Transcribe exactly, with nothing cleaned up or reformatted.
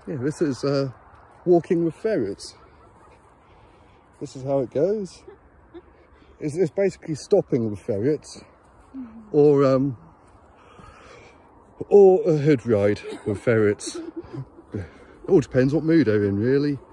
Yeah, this is uh, walking with ferrets. This is how it goes. It's, it's basically stopping with ferrets, or um, or a hood ride with ferrets. It all depends what mood they're in, really.